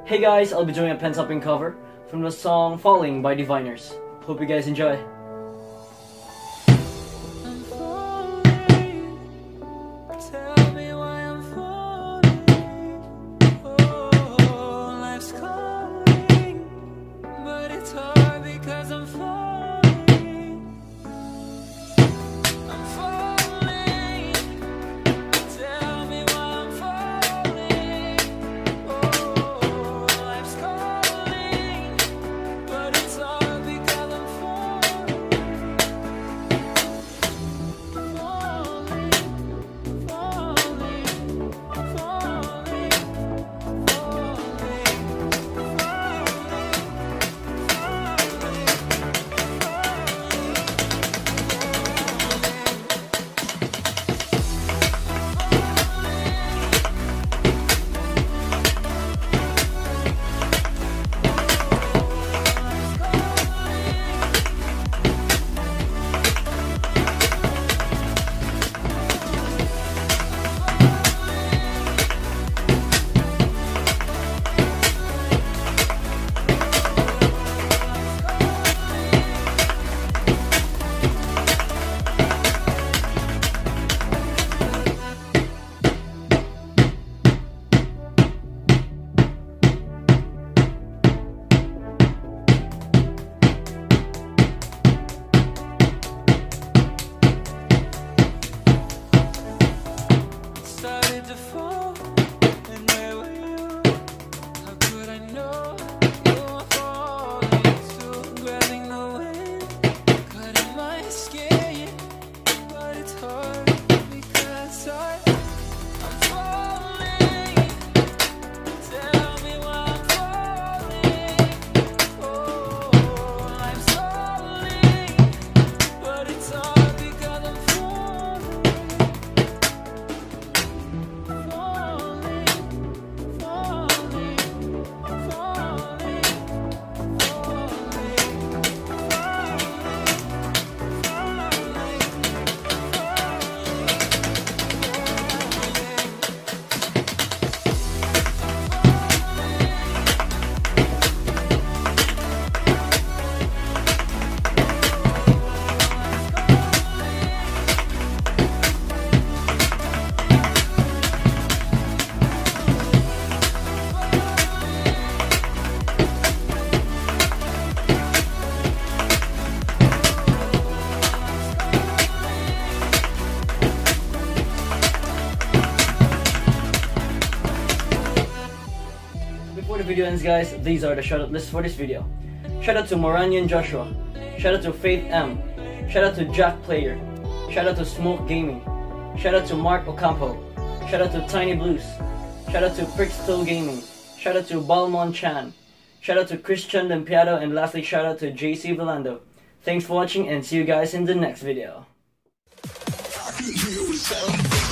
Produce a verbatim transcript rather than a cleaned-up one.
Hey guys, I'll be doing a pen tapping cover from the song Falling by Diviners. Hope you guys enjoy. Before the video ends, guys, these are the shoutout lists for this video. Shoutout to Marañon Joshua. Shoutout to Faithe M. Shoutout to Jack Player. Shoutout to Smoke Gaming. Shoutout to Mark Ocampo. Shoutout to Tinyblues. Shoutout to PrXto Gaming. Shoutout to Balmond Chan. Shoutout to Christian Limpiado, and lastly shoutout to J C Velando. Thanks for watching and see you guys in the next video.